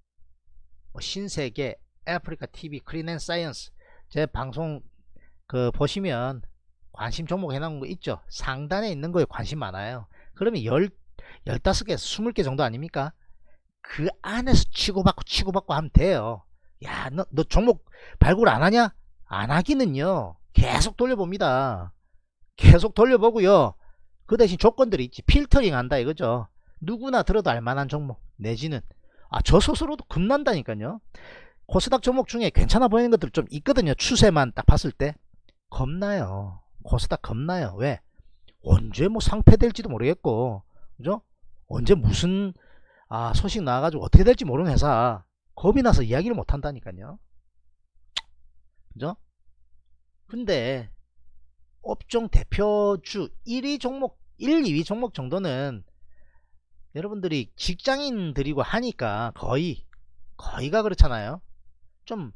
신세계, 아프리카TV, 크린앤사이언스. 제 방송 보시면 관심 종목 해놓은 거 있죠? 상단에 있는 거에 관심 많아요. 그러면 15개, 20개 정도 아닙니까? 그 안에서 치고받고 하면 돼요. 야, 너 종목 발굴 안 하냐? 안 하기는요. 계속 돌려봅니다. 계속 돌려보고요. 그 대신 조건들이 있지. 필터링 한다 이거죠. 누구나 들어도 알만한 종목 내지는 저 스스로도 겁난다니까요. 코스닥 종목 중에 괜찮아 보이는 것들 좀 있거든요. 추세만 딱 봤을 때 겁나요. 코스닥 겁나요. 왜? 언제 뭐 상폐될지도 모르겠고, 그죠? 언제 무슨 소식 나와가지고 어떻게 될지 모르는 회사 겁이 나서 이야기를 못 한다니까요. 그죠? 근데 업종 대표주 1위 종목 1, 2위 종목 정도는 여러분들이 직장인들이고 하니까 거의가 그렇잖아요. 좀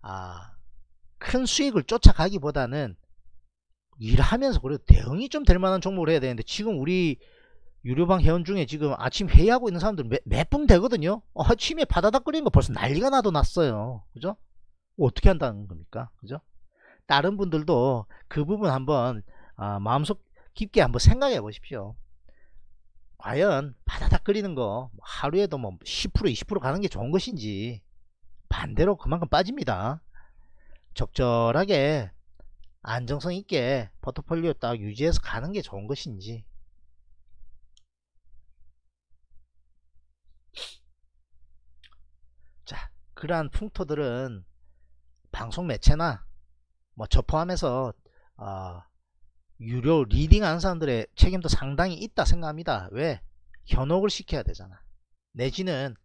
큰 수익을 쫓아가기보다는 일하면서 그래도 대응이 좀 될 만한 종목을 해야 되는데, 지금 우리 유료방 회원 중에 지금 아침 회의하고 있는 사람들 몇 분 되거든요. 아침에 바다닥거리는 거 벌써 난리가 나도 났어요. 그죠? 어떻게 한다는 겁니까? 그죠? 다른 분들도 그 부분 한번 마음속 깊게 한번 생각해 보십시오. 과연 바다닥 끓이는 거 하루에도 뭐 10% 20% 가는 게 좋은 것인지, 반대로 그만큼 빠집니다. 적절하게 안정성 있게 포트폴리오 딱 유지해서 가는 게 좋은 것인지. 자, 그러한 풍토들은 방송 매체나 뭐 저 포함해서 유료 리딩 하는 사람들의 책임도 상당히 있다 생각합니다. 왜? 현혹을 시켜야 되잖아. 내지는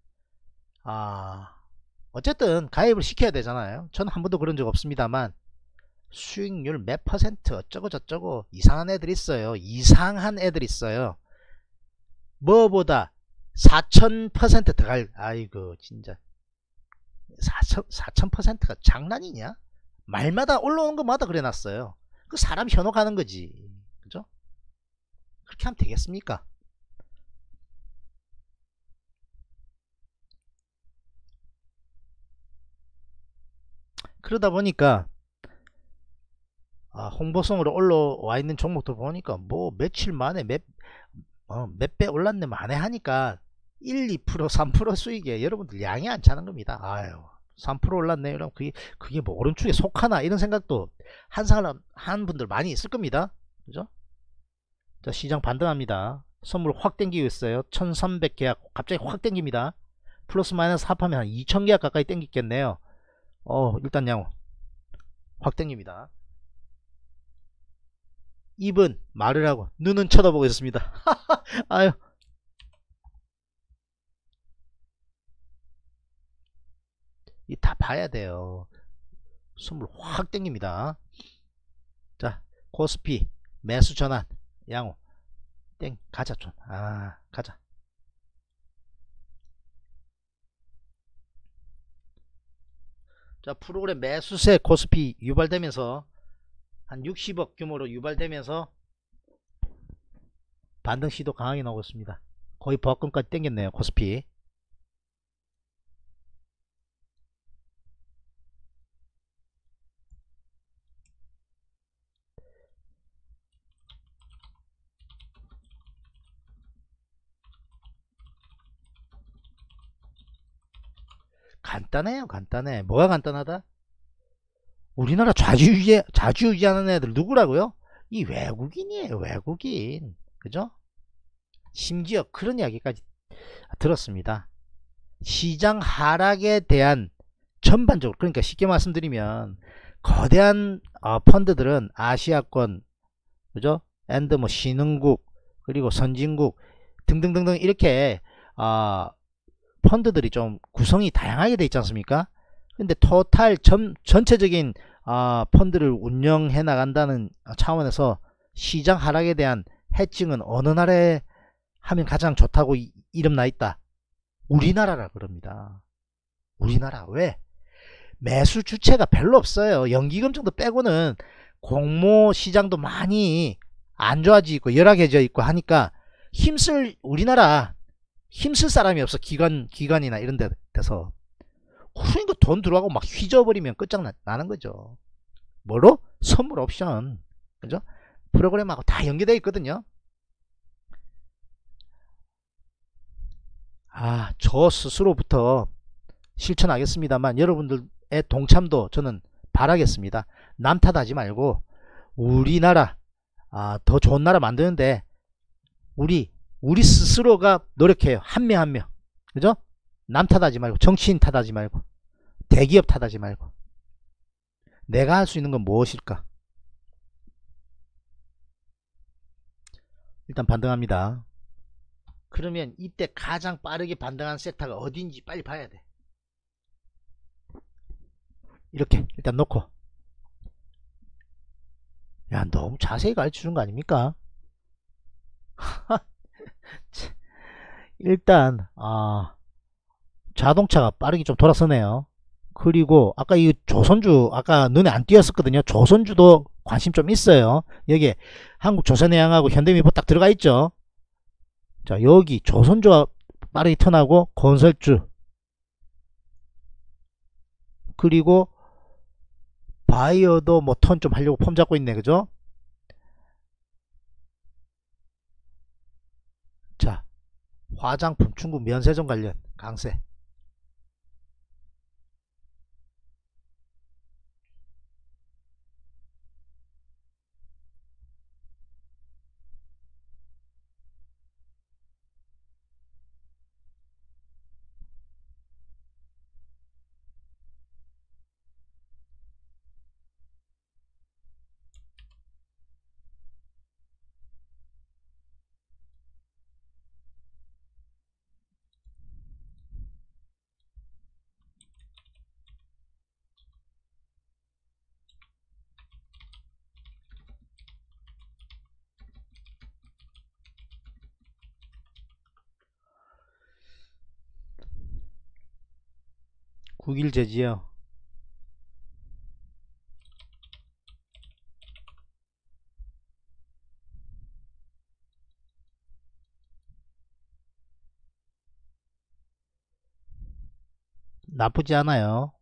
어쨌든 가입을 시켜야 되잖아요. 저는 한 번도 그런 적 없습니다만, 수익률 몇 퍼센트 어쩌고 저쩌고 이상한 애들 있어요. 이상한 애들 있어요. 뭐보다 4000% 더 갈, 아이고 진짜 4000%가 장난이냐? 말마다 올라오는 것마다 그래 놨어요. 그 사람 현혹하는 거지. 그죠? 그렇게 하면 되겠습니까? 그러다 보니까 홍보성으로 올라와 있는 종목들 보니까 뭐 며칠 만에 몇 배 올랐네 만에 하니까 1, 2%, 3% 수익에 여러분들 양이 안 차는 겁니다. 아유, 3% 올랐네. 그럼 그게 뭐 오른쪽에 속하나 이런 생각도 한 분들 많이 있을 겁니다. 그죠? 자, 시장 반등합니다. 선물 확 땡기고 있어요. 1300계약 갑자기 확 땡깁니다. 플러스 마이너스 합하면 한 2000계약 가까이 땡기겠네요. 일단 양호 확 땡깁니다. 입은 말을 하고 눈은 쳐다보고 있습니다. 아유, 이 다 봐야 돼요. 선물 확 땡깁니다. 자, 코스피 매수 전환 양호 땡 가자 좀. 가자. 자, 프로그램 매수세 코스피 유발되면서 한 60억 규모로 유발되면서 반등 시도 강하게 나오고 있습니다. 거의 보합권까지 땡겼네요. 코스피. 간단해요. 간단해. 뭐가 간단하다? 우리나라 좌지우지하는 애들 누구라고요? 이 외국인이에요. 외국인. 그죠? 심지어 그런 이야기까지 들었습니다. 시장 하락에 대한 전반적으로, 그러니까 쉽게 말씀드리면 거대한 펀드들은 아시아권, 그죠? 앤드 뭐 신흥국 그리고 선진국 등등등등 이렇게 펀드들이 좀 구성이 다양하게 돼 있지 않습니까? 근데 토탈 전체적인 펀드를 운영해 나간다는 차원에서 시장 하락에 대한 해칭은 어느 나라에 하면 가장 좋다고 이름 나 있다? 우리나라라 그럽니다. 우리나라. 왜? 매수 주체가 별로 없어요. 연기금 정도 빼고는 공모 시장도 많이 안 좋아지고 있고 열악해져 있고 하니까 우리나라 힘쓸 사람이 없어. 기관이나 이런 데서. 그러니까 돈 들어가고 막 휘저어버리면 끝장나는 거죠. 뭐로? 선물 옵션. 그죠? 프로그램하고 다 연계되어 있거든요. 저 스스로부터 실천하겠습니다만 여러분들의 동참도 저는 바라겠습니다. 남 탓하지 말고 우리나라 더 좋은 나라 만드는데 우리 스스로가 노력해요. 한 명 한 명. 그죠? 남 탓하지 말고, 정치인 탓하지 말고, 대기업 탓하지 말고. 내가 할 수 있는 건 무엇일까? 일단 반등합니다. 그러면 이때 가장 빠르게 반등한 섹터가 어딘지 빨리 봐야 돼. 이렇게 일단 놓고. 야, 너무 자세히 가르쳐준 거 아닙니까? 일단 자동차가 빠르게 좀 돌아서네요. 그리고 아까 이 조선주 아까 눈에 안 띄었었거든요. 조선주도 관심 좀 있어요. 여기에 한국조선해양하고 현대미포 딱 들어가 있죠. 자, 여기 조선주가 빠르게 턴하고 건설주 그리고 바이어도 뭐 턴 좀 하려고 폼 잡고 있네. 그죠? 자, 화장품 중국 면세점 관련 강세. 국일제지요. 나쁘지 않아요.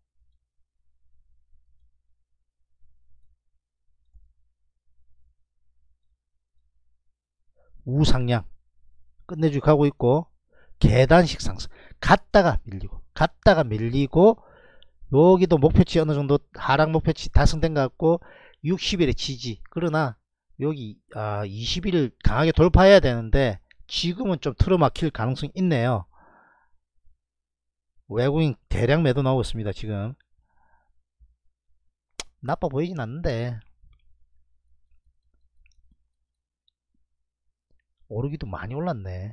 우상향 끝내주기 하고 있고, 계단식 상승. 갔다가 밀리고 여기도 목표치 어느 정도 하락 목표치 달성된 것 같고 60일의 지지. 그러나 여기 20일 강하게 돌파해야 되는데 지금은 좀 틀어막힐 가능성이 있네요. 외국인 대량 매도 나오고 있습니다. 지금 나빠 보이진 않는데 오르기도 많이 올랐네.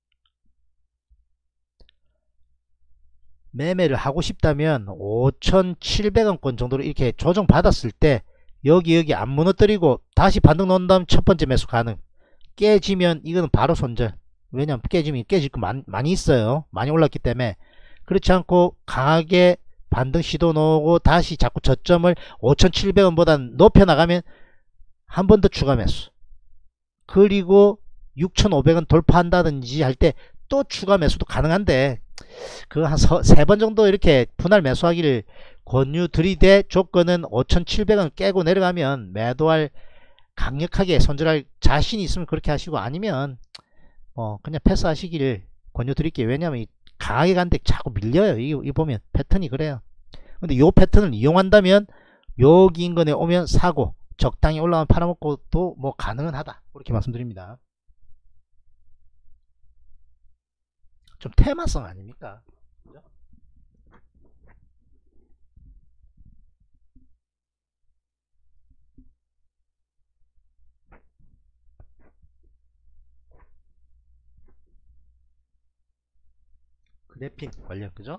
매매를 하고 싶다면 5,700원권 정도로 이렇게 조정 받았을 때 여기 안 무너뜨리고 다시 반등 넣은 다음 첫 번째 매수 가능. 깨지면 이거는 바로 손절. 왜냐면 깨지면 깨질 거 많이 있어요. 많이 올랐기 때문에. 그렇지 않고 강하게 반등 시도 넣고 다시 자꾸 저점을 5,700원보다 높여 나가면 한 번 더 추가 매수. 그리고 6,500원 돌파한다든지 할 때 또 추가 매수도 가능한데 그 한 3번 정도 이렇게 분할 매수하기를 권유 드리되 조건은 5,700원 깨고 내려가면 매도할 강력하게 손절할 자신이 있으면 그렇게 하시고 아니면 그냥 패스하시기를 권유 드릴게요. 왜냐면 강하게 간데 자꾸 밀려요. 이 보면 패턴이 그래요. 근데 요 패턴을 이용한다면 여기 인근에 오면 사고 적당히 올라가면 팔아먹고도 뭐 가능은 하다. 그렇게 말씀드립니다. 좀 테마성 아닙니까? 그죠? 그래픽 관련 그죠?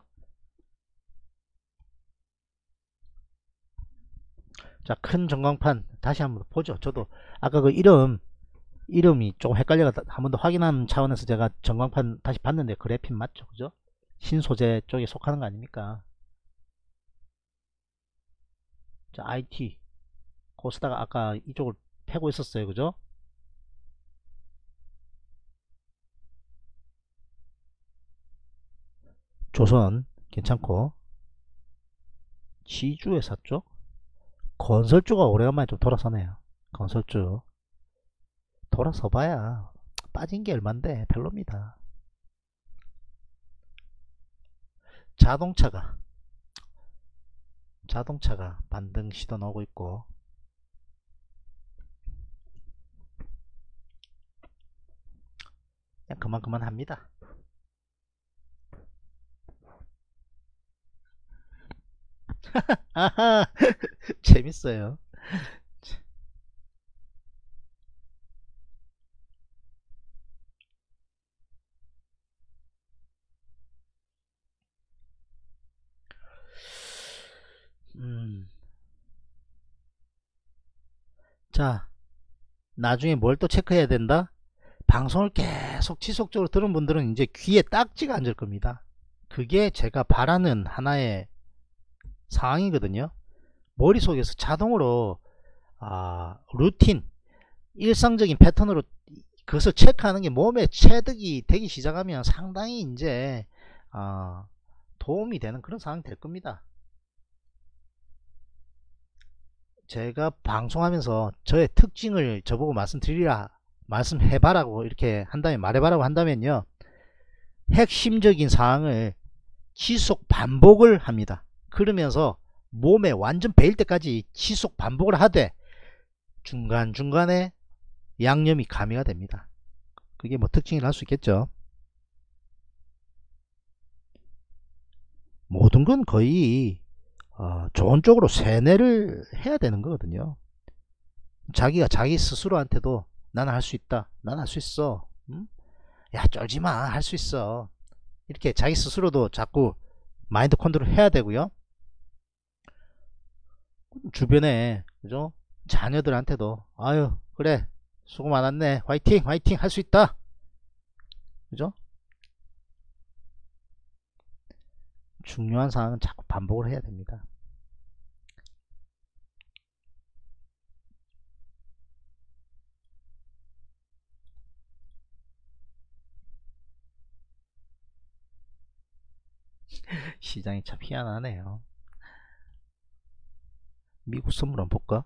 자, 큰 전광판 다시 한번 보죠. 저도 아까 그 이름이 조금 헷갈려서 한 번 더 확인하는 차원에서 제가 전광판 다시 봤는데 그래픽 맞죠? 그죠? 신소재 쪽에 속하는 거 아닙니까? 자, IT 코스다가 아까 이쪽을 패고 있었어요. 그죠? 조선 괜찮고 지주회사 쪽 건설주가 오래간만에 좀 돌아서네요. 건설주 돌아서봐야 빠진 게 얼만데 별로입니다. 자동차가 반등 시도 나오고 있고 그냥 그만 합니다. 아하 재밌어요. 자, 나중에 뭘 또 체크해야 된다? 방송을 계속 지속적으로 들은 분들은 이제 귀에 딱지가 앉을 겁니다. 그게 제가 바라는 하나의 상황이거든요. 머릿속에서 자동으로 루틴, 일상적인 패턴으로 그것을 체크하는 게 몸에 체득이 되기 시작하면 상당히 이제 도움이 되는 그런 상황이 될 겁니다. 제가 방송하면서 저의 특징을 저보고 말씀해봐라고 이렇게 한다면, 말해봐라고 한다면요, 핵심적인 사항을 지속 반복을 합니다. 그러면서 몸에 완전 배일 때까지 지속 반복을 하되 중간중간에 양념이 가미가 됩니다. 그게 뭐 특징이라 할 수 있겠죠. 모든 건 거의 좋은 쪽으로 세뇌를 해야 되는 거거든요. 자기가 자기 스스로한테도 나는 할 수 있다, 나는 할 수 있어, 응? 야 쫄지마, 할 수 있어, 이렇게 자기 스스로도 자꾸 마인드 컨트롤 해야 되고요. 주변에, 그죠, 자녀들한테도 아유 그래 수고 많았네, 화이팅 화이팅, 할 수 있다, 그죠. 중요한 사항은 자꾸 반복을 해야 됩니다. 시장이 참 희한하네요. 미국 선물 한번 볼까?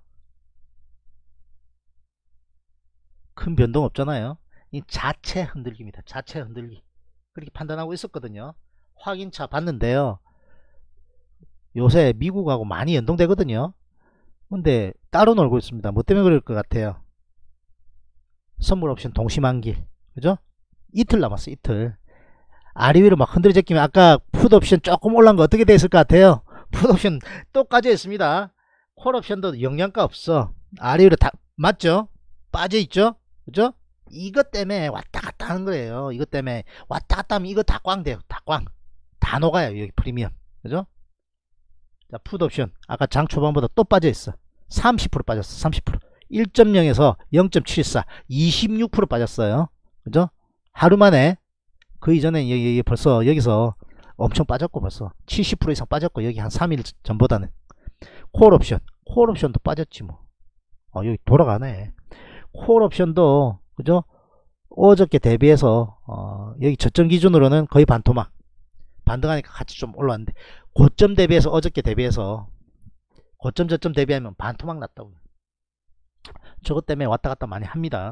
큰 변동 없잖아요. 이 자체 흔들기입니다. 자체 흔들기. 그렇게 판단하고 있었거든요. 확인차 봤는데요. 요새 미국하고 많이 연동되거든요. 근데 따로 놀고 있습니다. 뭐 때문에 그럴 것 같아요? 선물 옵션 동시만길, 그죠? 이틀 남았어, 이틀. 아래 위로 막 흔들어 제끼면 아까 풋 옵션 조금 올라온 거 어떻게 됐을 것 같아요? 풋 옵션 또 까져 있습니다. 콜 옵션도 영양가 없어. 아래 위로 다 맞죠? 빠져 있죠? 그죠? 이것 때문에 왔다 갔다 하는 거예요. 이것 때문에 왔다 갔다 하면 이거 다 꽝 돼요. 다 꽝. 다 녹아요. 여기 프리미엄. 그죠? 자, 풋 옵션. 아까 장 초반보다 또 빠져 있어. 30% 빠졌어. 30%. 1.0에서 0.74. 26% 빠졌어요. 그죠? 하루 만에. 그 이전에 여기 벌써 여기서 엄청 빠졌고, 벌써 70% 이상 빠졌고, 여기 한 3일 전보다는. 콜 옵션. 콜 옵션도 빠졌지 뭐. 여기 돌아가네. 콜 옵션도, 그죠? 어저께 대비해서 여기 저점 기준으로는 거의 반토막, 반등하니까 같이 좀 올라왔는데, 고점 대비해서, 어저께 대비해서 고점 저점 대비하면 반토막 났다고. 저것 때문에 왔다 갔다 많이 합니다.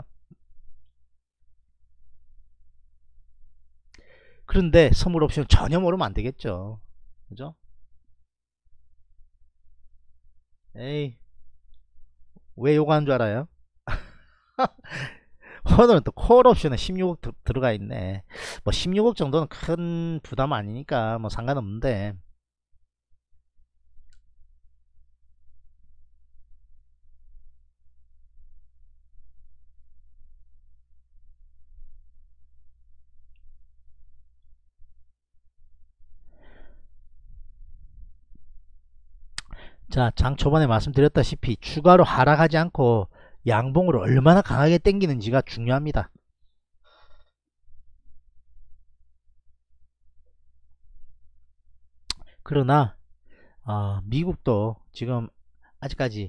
그런데 선물 옵션 전혀 모르면 안 되겠죠. 그죠? 에이, 왜 요구하는 줄 알아요? 오늘은 또 콜 옵션에 16억 들어가 있네. 뭐 16억 정도는 큰 부담 아니니까 뭐 상관없는데. 자, 장 초반에 말씀드렸다시피 추가로 하락하지 않고 양봉으로 얼마나 강하게 당기는지가 중요합니다. 그러나 미국도 지금 아직까지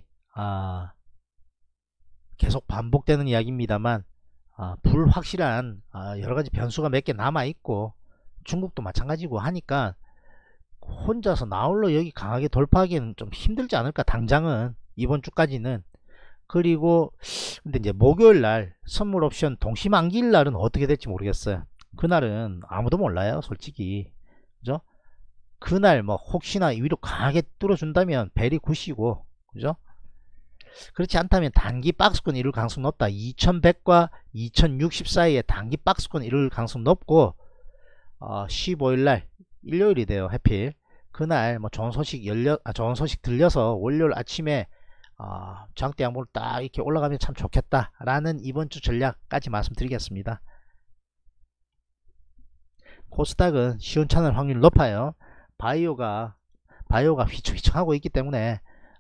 계속 반복되는 이야기입니다만 불확실한 여러가지 변수가 몇 개 남아있고, 중국도 마찬가지고 하니까 혼자서 나홀로 여기 강하게 돌파하기는 좀 힘들지 않을까, 당장은 이번 주까지는. 그리고 근데 이제 목요일날 선물 옵션 동시만기일 날은 어떻게 될지 모르겠어요. 그날은 아무도 몰라요, 솔직히. 그죠? 그날 뭐 혹시나 위로 강하게 뚫어준다면 베리 굿이고, 그죠? 그렇지 않다면 단기 박스권 이룰 가능성 높다. 2100과 2060 사이에 단기 박스권 이룰 가능성 높고, 15일날 일요일이 돼요, 해필. 그날 뭐 좋은 소식 들려서 월요일 아침에 장대 양봉을 딱 이렇게 올라가면 참 좋겠다 라는 이번 주 전략까지 말씀드리겠습니다. 코스닥은 시원찮을 확률이 높아요. 바이오가 휘청휘청하고 있기 때문에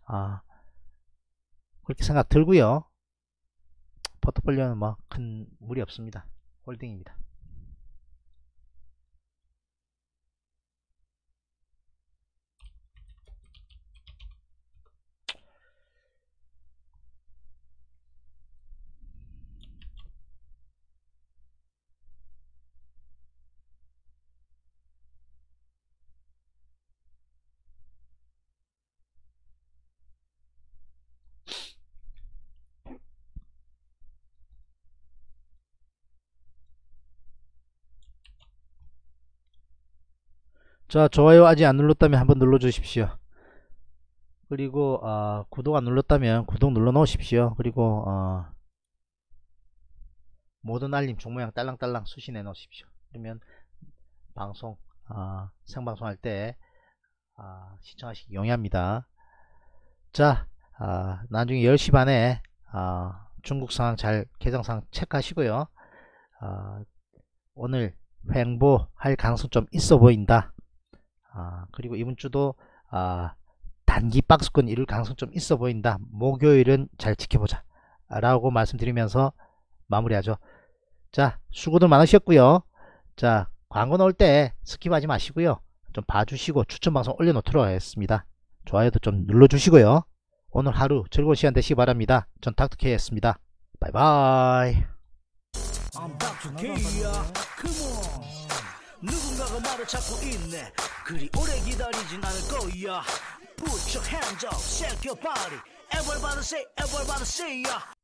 그렇게 생각 들고요. 포트폴리오는 뭐 큰 무리 없습니다. 홀딩입니다. 자, 좋아요 아직 안 눌렀다면 한번 눌러 주십시오. 그리고 구독 안 눌렀다면 구독 눌러 놓으십시오. 그리고 모든 알림 종모양 딸랑딸랑 수신해 놓으십시오. 그러면 방송 생방송 할 때 시청하시기 용이합니다. 자, 나중에 10시 반에 중국 상황 잘 개정상 체크하시고요. 오늘 횡보할 가능성 좀 있어 보인다. 그리고 이번 주도 단기 박스권 이룰 가능성 좀 있어 보인다. 목요일은 잘 지켜보자 라고 말씀드리면서 마무리하죠. 자, 수고들 많으셨고요. 자, 광고 나올 때 스킵하지 마시고요. 좀 봐주시고 추천방송 올려놓도록 하겠습니다. 좋아요도 좀 눌러주시고요. 오늘 하루 즐거운 시간 되시기 바랍니다. 전 닥터케이였습니다. 바이바이. I'm Dr. K야. Come on. 누군가가 말을 찾고 있네. 그리 오래 기다리진 않을 거야. Put your hands up, shake your body. Everybody say, everybody say, yeah.